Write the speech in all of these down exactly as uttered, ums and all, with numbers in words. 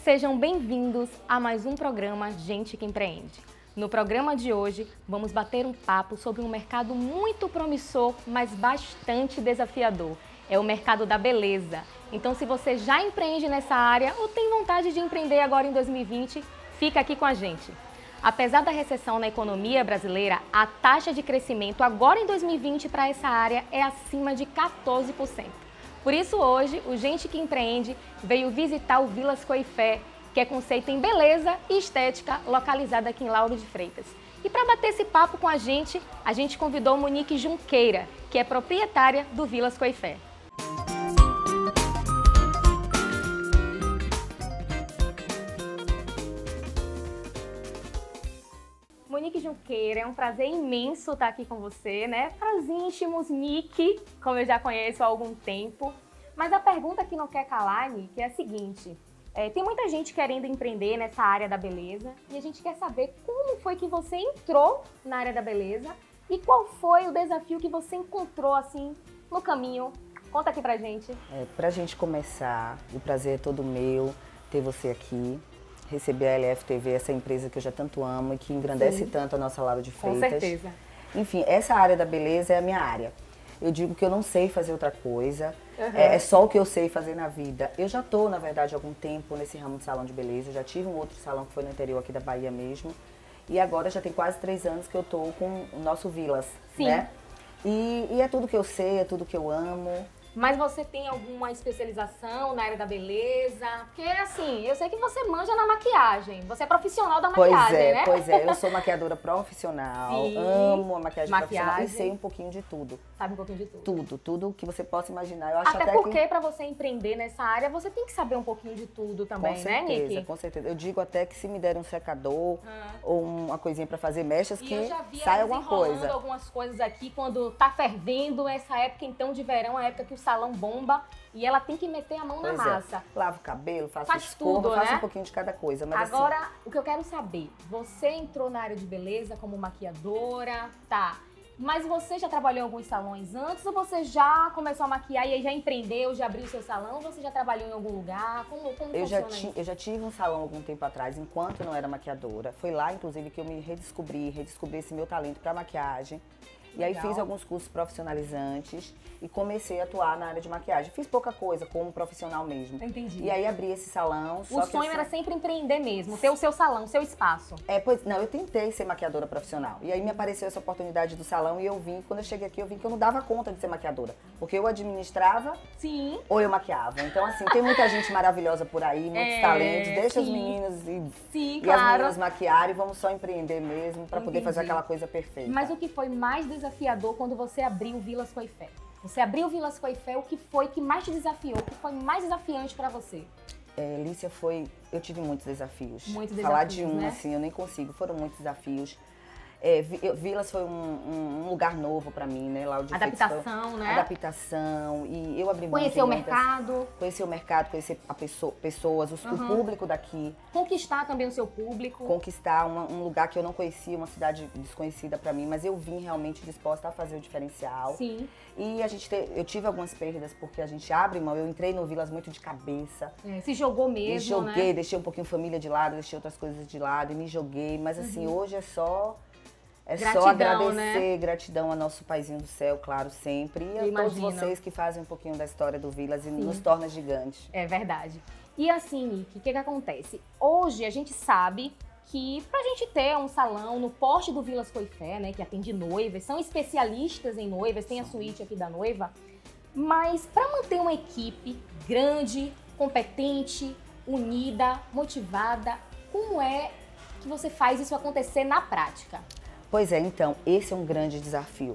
Sejam bem-vindos a mais um programa Gente que Empreende. No programa de hoje, vamos bater um papo sobre um mercado muito promissor, mas bastante desafiador. É o mercado da beleza. Então, se você já empreende nessa área ou tem vontade de empreender agora em dois mil e vinte, fica aqui com a gente. Apesar da recessão na economia brasileira, a taxa de crescimento agora em dois mil e vinte para essa área é acima de quatorze por cento. Por isso, hoje, o Gente que Empreende veio visitar o Vilas Coifé, que é conceito em beleza e estética, localizado aqui em Lauro de Freitas. E para bater esse papo com a gente, a gente convidou Monique Junqueira, que é proprietária do Vilas Coifé. Monique Junqueira, é um prazer imenso estar aqui com você, né? Para os íntimos, Nick, como eu já conheço há algum tempo. Mas a pergunta que não quer calar, Nick, é a seguinte. É, tem muita gente querendo empreender nessa área da beleza e a gente quer saber como foi que você entrou na área da beleza e qual foi o desafio que você encontrou, assim, no caminho. Conta aqui pra gente. É, pra gente começar, o prazer é todo meu ter você aqui. Receber a L F T V, essa empresa que eu já tanto amo e que engrandece Sim. tanto a nossa Lauro de Freitas. Com certeza. Enfim, essa área da beleza é a minha área. Eu digo que eu não sei fazer outra coisa, uhum. é, é só o que eu sei fazer na vida. Eu já estou, na verdade, há algum tempo nesse ramo de salão de beleza. Eu já tive um outro salão que foi no interior aqui da Bahia mesmo. E agora já tem quase três anos que eu estou com o nosso Vilas, Sim. né? E, e é tudo que eu sei, é tudo que eu amo. Mas você tem alguma especialização na área da beleza? Porque, assim, eu sei que você manja na maquiagem. Você é profissional da maquiagem, pois é, né? Pois é, eu sou maquiadora profissional, Sim. amo a maquiagem, maquiagem profissional e sei um pouquinho de tudo. Sabe um pouquinho de tudo? Tudo, tudo que você possa imaginar. Eu acho até, até porque, que... para você empreender nessa área, você tem que saber um pouquinho de tudo também, com né, certeza, Nick? Com certeza, eu digo até que se me der um secador ah. ou uma coisinha para fazer mechas, e que eu já vi sai alguma coisa. algumas coisas aqui quando tá fervendo, essa época então de verão, a época que o salão bomba. E ela tem que meter a mão pois na massa. É. Lavo o cabelo, faço Faz escova, tudo, faço né? um pouquinho de cada coisa. Mas agora, assim... o que eu quero saber, você entrou na área de beleza como maquiadora, tá? Mas você já trabalhou em alguns salões antes ou você já começou a maquiar e aí já empreendeu, já abriu o seu salão? Ou você já trabalhou em algum lugar? Como, como eu funciona já isso? Eu já tive um salão algum tempo atrás, enquanto eu não era maquiadora. Foi lá, inclusive, que eu me redescobri, redescobri esse meu talento para maquiagem. E aí fiz alguns cursos profissionalizantes e comecei a atuar na área de maquiagem. Fiz pouca coisa como profissional mesmo. Entendi. E aí abri esse salão. O só sonho que, assim, era sempre empreender mesmo, ter o seu salão, o seu espaço. É, pois, não, eu tentei ser maquiadora profissional. E aí me apareceu essa oportunidade do salão e eu vim, quando eu cheguei aqui, eu vi que eu não dava conta de ser maquiadora. Porque eu administrava Sim. ou eu maquiava. Então, assim, tem muita gente maravilhosa por aí, muitos é, talentos. Deixa sim. os meninos e, sim, e claro. as meninas maquiarem e vamos só empreender mesmo para poder fazer aquela coisa perfeita. Mas o que foi mais desafiador quando você abriu o Vilas Coifé? Você abriu o Vilas Coifé, o que foi que mais te desafiou? O que foi mais desafiante para você? É, Lícia, foi... Eu tive muitos desafios. Muitos desafios, Falar de um, né? assim, eu nem consigo. Foram muitos desafios. É, Vilas foi um, um, um lugar novo para mim, né? Lá de adaptação, né? Adaptação. E eu abri Conhecer o mercado. Conhecer o mercado, conhecer a pessoa, pessoas, os, uhum. o público daqui. Conquistar também o seu público. Conquistar uma, um lugar que eu não conhecia, uma cidade desconhecida para mim, mas eu vim realmente disposta a fazer o diferencial. Sim. E a gente te, eu tive algumas perdas porque a gente abre mão. Eu entrei no Vilas muito de cabeça. É, se jogou mesmo, me joguei, né? Deixei um pouquinho família de lado, deixei outras coisas de lado e me joguei. Mas assim, uhum. hoje é só... É gratidão, só agradecer, né? Gratidão ao nosso paizinho do céu, claro, sempre. E a Imagina. todos vocês que fazem um pouquinho da história do Vilas e Sim. nos torna gigantes. É verdade. E assim, Nick, o que que acontece? Hoje a gente sabe que pra gente ter um salão no porte do Vilas Coifé, né, que atende noivas, são especialistas em noivas, tem a suíte aqui da noiva, mas para manter uma equipe grande, competente, unida, motivada, como é que você faz isso acontecer na prática? Pois é, então, esse é um grande desafio.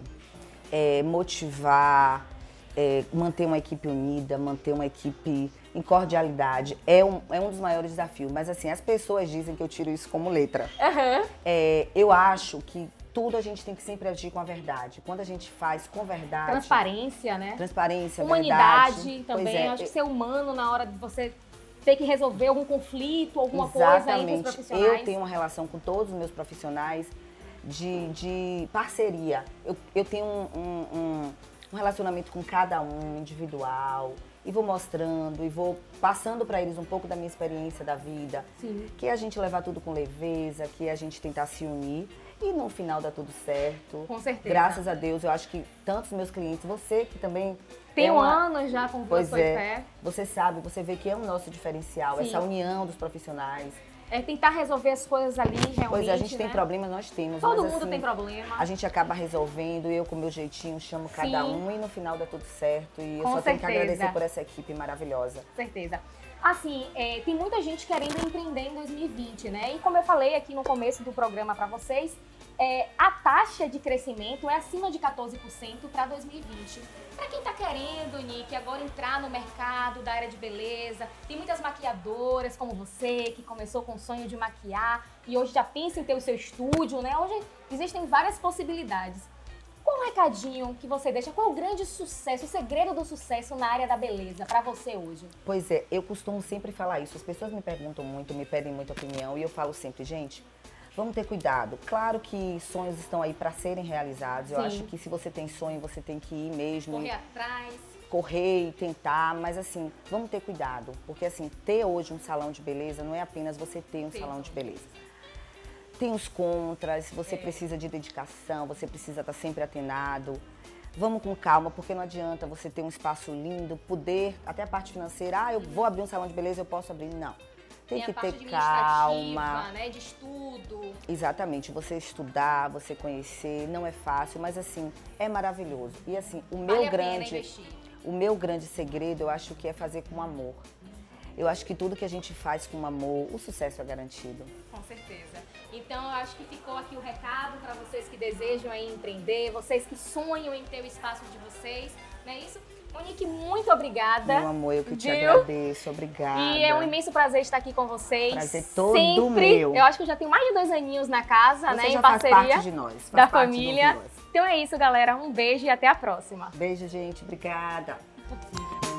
É motivar, é manter uma equipe unida, manter uma equipe em cordialidade. É um, é um dos maiores desafios. Mas assim, as pessoas dizem que eu tiro isso como letra. Uhum. É, eu acho que tudo a gente tem que sempre agir com a verdade. Quando a gente faz com verdade... Transparência, né? Transparência, Humanidade verdade. também. É, eu acho que ser humano na hora de você ter que resolver algum conflito, alguma Exatamente. coisa entre os profissionais. Eu tenho uma relação com todos os meus profissionais de, de parceria. Eu, eu tenho um, um, um relacionamento com cada um, individual. e vou mostrando e vou passando para eles um pouco da minha experiência da vida. Sim. Que a gente levar tudo com leveza, que a gente tentar se unir e no final dá tudo certo. Com certeza. Graças a Deus, eu acho que tantos meus clientes, você que também tem é um uma... ano já com pois Foi é, Fé. Você sabe, você vê que é o nosso diferencial, Sim. essa união dos profissionais. É tentar resolver as coisas ali, realmente, Pois é, a gente né? tem problemas, nós temos. Todo mas, mundo assim, tem problema. A gente acaba resolvendo, eu com o meu jeitinho chamo Sim. cada um e no final dá tudo certo. E eu Com só tenho que certeza. agradecer por essa equipe maravilhosa. Com certeza. Assim, é, tem muita gente querendo empreender em dois mil e vinte, né? E como eu falei aqui no começo do programa para vocês, é, a taxa de crescimento é acima de quatorze por cento para dois mil e vinte. Para quem está querendo, Nick, agora entrar no mercado da área de beleza, tem muitas maquiadoras como você, que começou com o sonho de maquiar e hoje já pensa em ter o seu estúdio, né? Hoje existem várias possibilidades. Qual o recadinho que você deixa? Qual o grande sucesso, o segredo do sucesso na área da beleza para você hoje? Pois é, eu costumo sempre falar isso. As pessoas me perguntam muito, me pedem muita opinião e eu falo sempre, gente, vamos ter cuidado. Claro que sonhos estão aí para serem realizados. Eu Sim. acho que se você tem sonho, você tem que ir mesmo. Correr atrás. Correr e tentar, mas assim, vamos ter cuidado. Porque assim, ter hoje um salão de beleza não é apenas você ter um Sim. salão de beleza. Tem os contras, você É. precisa de dedicação, você precisa estar sempre atenado. Vamos com calma, porque não adianta você ter um espaço lindo, poder, até a parte financeira, ah, eu vou abrir um salão de beleza, eu posso abrir. Não. Tem, Tem que a parte ter calma. administrativa, né, de estudo. Exatamente, você estudar, você conhecer, não é fácil, mas assim, é maravilhoso. E assim, o meu Vale a pena grande, investir. o meu grande segredo, eu acho que é fazer com amor. Eu acho que tudo que a gente faz com amor, o sucesso é garantido. Com certeza. Então, eu acho que ficou aqui o recado para vocês que desejam aí empreender, vocês que sonham em ter o espaço de vocês, não é isso? Monique, muito obrigada. Meu amor, eu que te Viu? agradeço, obrigada. E é um imenso prazer estar aqui com vocês. Prazer todo Sempre. meu. Eu acho que eu já tenho mais de dois aninhos na casa, Você né, já em faz parceria parte de nós, faz da parte do família. Vilas. Então é isso, galera. Um beijo e até a próxima. Beijo, gente. Obrigada.